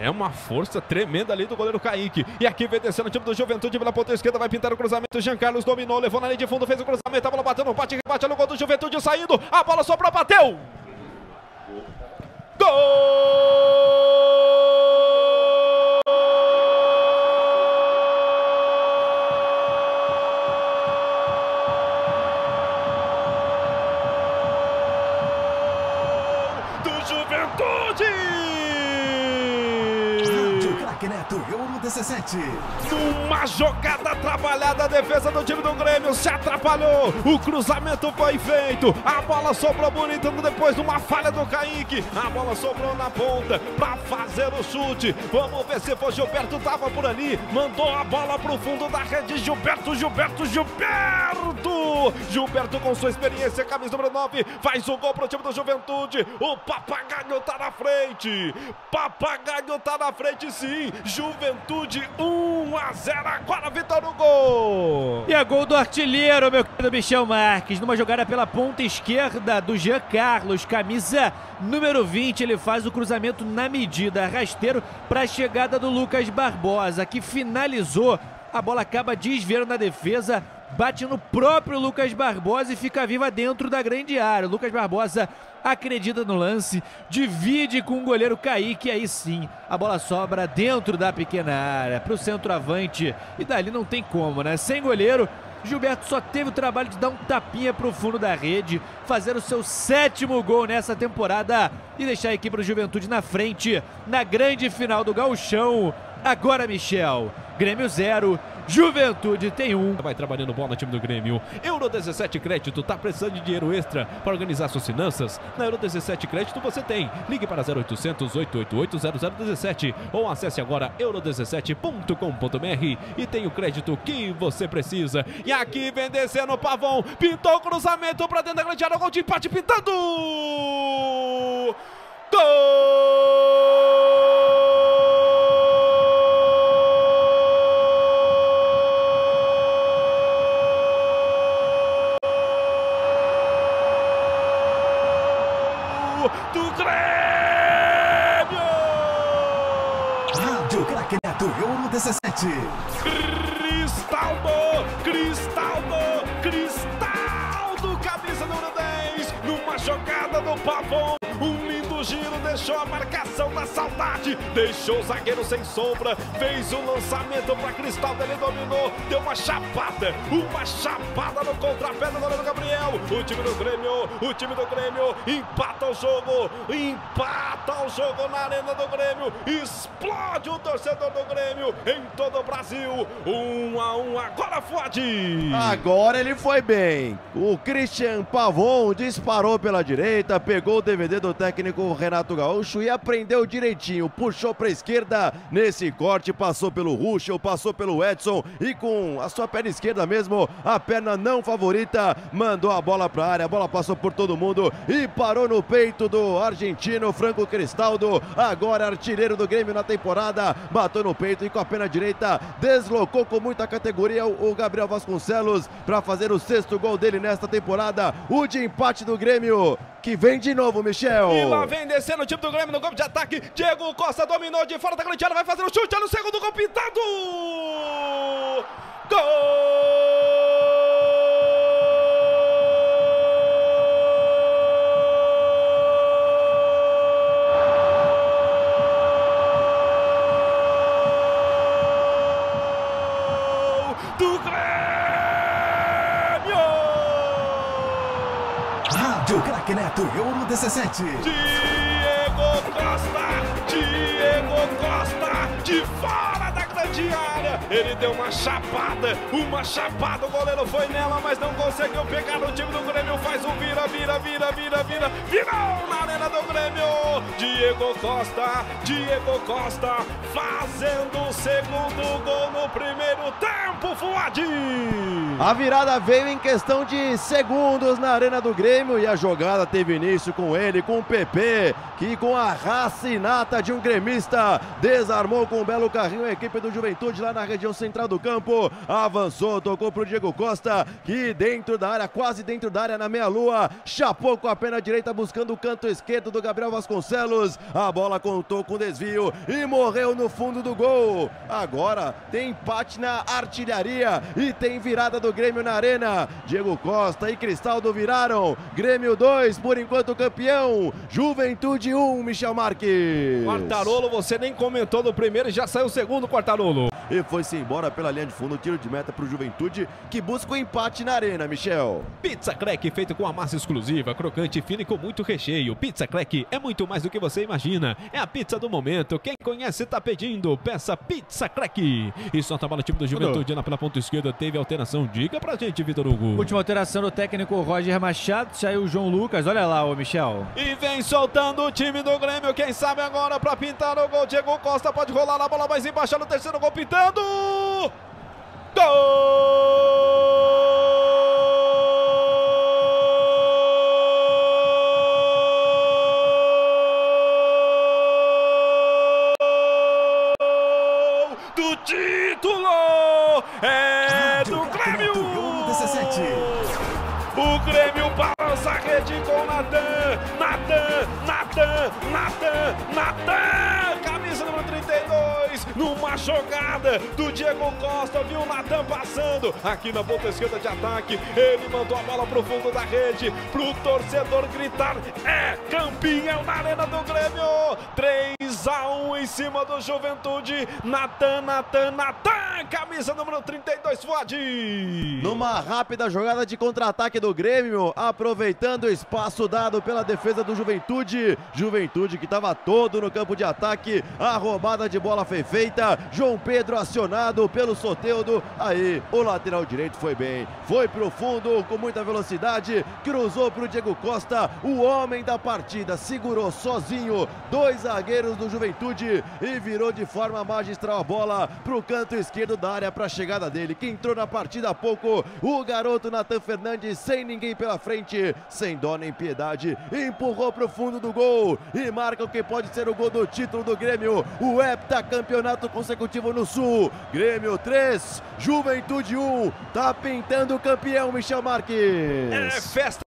É uma força tremenda ali do goleiro Kaique. E aqui vem descendo o time do Juventude pela ponta esquerda. Vai pintar o cruzamento. Jean Carlos dominou, levou na linha de fundo, fez o cruzamento. A bola bateu no bate, rebate no gol do Juventude saindo. A bola sobrou, bateu. Gol! Juventude! Rádio Craque Neto, Euro 17. Numa jogada trabalhada, a defesa do time do Grêmio se atrapalhou. O cruzamento foi feito. A bola sobrou bonita depois de uma falha do Kaique. A bola sobrou na ponta para fazer o chute. Vamos ver se foi Gilberto, tava por ali. Mandou a bola pro fundo da rede. Gilberto! Gilberto com sua experiência, camisa número 9, faz o gol pro time do Juventude. O Papagaio tá na frente. Papagaio tá na frente, sim. Juventude 1-0. Agora Vitor no gol. E é gol do artilheiro, meu querido Michel Marques. Numa jogada pela ponta esquerda do Jean Carlos, camisa número 20. Ele faz o cruzamento na medida, rasteiro para a chegada do Lucas Barbosa, que finalizou. A bola acaba desviando na defesa, bate no próprio Lucas Barbosa e fica viva dentro da grande área. O Lucas Barbosa acredita no lance, divide com o goleiro Kaique, e aí sim a bola sobra dentro da pequena área para o centroavante, e dali não tem como, né? Sem goleiro, Gilberto só teve o trabalho de dar um tapinha para o fundo da rede, fazer o seu 7º gol nessa temporada e deixar a equipe do Juventude na frente na grande final do Gauchão. Agora, Michel, Grêmio 0, Juventude tem 1. Vai trabalhando bola no time do Grêmio. Euro 17 Crédito, tá precisando de dinheiro extra para organizar suas finanças? Na Euro 17 Crédito você tem. Ligue para 0800 888 0017 ou acesse agora euro17.com.br e tem o crédito que você precisa. E aqui vem descendo o Pavão, pintou o cruzamento para dentro da grande área, gol de empate pintando! Gol! Do Grêmio! Rádio Craque Neto, Euro 17. Cristaldo, camisa número 10, numa jogada do Pavão, um lindo giro, deixou a marcação da saudade, deixou o zagueiro sem sombra, fez o lançamento para Cristaldo, ele dominou, deu uma chapada no contrapé do goleiro Gabriel. O time do Grêmio empata o jogo na arena do Grêmio, explode o torcedor do Grêmio em todo o Brasil. 1-1, agora Fuad. Agora ele foi bem. O Christian Pavon disparou pela direita, pegou o DVD do técnico Renato Gaúcho e aprendeu direitinho, puxou para a esquerda, nesse corte passou pelo Ruschel, passou pelo Edson e com a sua perna esquerda mesmo, a perna não favorita, mandou a bola para a área, a bola passou por todo mundo e parou no peito do argentino Franco Cristaldo, agora artilheiro do Grêmio na temporada, bateu no peito e com a perna direita deslocou com muita categoria o Gabriel Vasconcelos para fazer o 6º gol dele nesta temporada, o de empate do Grêmio, que vem de novo, Michel. E lá vem descendo o time do Grêmio no golpe de ataque. Diego Costa dominou de fora da grande área, vai fazer o chute, olha o 2º gol pintado. Gol! Do Grêmio! Rádio Craque Neto, Euro 17. Diego Costa, de fora da grande área, ele deu uma chapada, o goleiro foi nela, mas não conseguiu pegar. O time do Grêmio faz um virou na arena do Grêmio. Diego Costa fazendo o 2º gol no primeiro tempo, Fuad. A virada veio em questão de segundos na arena do Grêmio e a jogada teve início com ele, com o PP, que com a raça inata de um gremista desarmou com um belo carrinho a equipe do o Juventude lá na região central do campo. Avançou, tocou pro Diego Costa, que dentro da área, quase dentro da área, na meia-lua, chapou com a perna direita, buscando o canto esquerdo do Gabriel Vasconcelos. A bola contou com desvio e morreu no fundo do gol. Agora tem empate na artilharia e tem virada do Grêmio na arena. Diego Costa e Cristaldo viraram. Grêmio 2, por enquanto campeão. Juventude 1, Michel Marques. Quartarolo, você nem comentou no primeiro e já saiu o segundo, Quartarolo. E foi-se embora pela linha de fundo, tiro de meta para o Juventude, que busca o empate na arena, Michel. Pizza Crack, feito com a massa exclusiva, crocante, fina e com muito recheio. Pizza Crack é muito mais do que você imagina. É a pizza do momento. Quem conhece tá pedindo. Peça Pizza Crack. E solta a bola, time do Juventude lá pela ponta esquerda. Teve alteração. Diga pra gente, Vitor Hugo. Última alteração do técnico Roger Machado. Saiu o João Lucas. Olha lá, ô Michel. E vem soltando o time do Grêmio. Quem sabe agora pra pintar o gol. Diego Costa pode rolar a bola mais embaixo no terceiro gol, pintando. Gol! Do título! É do Grêmio! O Grêmio balança a rede com Natan! Camisa número 32, numa jogada do Diego Costa, viu o Natan passando aqui na ponta esquerda de ataque. Ele mandou a bola pro fundo da rede, pro torcedor gritar: é campeão na arena do Grêmio! 3-1 em cima do Juventude. Natan, camisa número 32, Fuad. Numa rápida jogada de contra-ataque do Grêmio, aproveitando o espaço dado pela defesa do Juventude. Juventude que estava todo no campo de ataque. A roubada de bola foi feita. João Pedro acionado pelo Soteldo. Aí o lateral direito foi bem. Foi pro fundo com muita velocidade. Cruzou pro Diego Costa. O homem da partida segurou sozinho dois zagueiros do Juventude e virou de forma magistral a bola pro canto esquerdo da área para a chegada dele, que entrou na partida há pouco. O garoto Natan Fernandes, sem ninguém pela frente, sem dó nem piedade, empurrou pro fundo do gol e marca o que pode ser o gol do título do Grêmio, o heptacampeonato consecutivo no Sul. Grêmio 3, Juventude 1, tá pintando o campeão, Michel Marques. É festa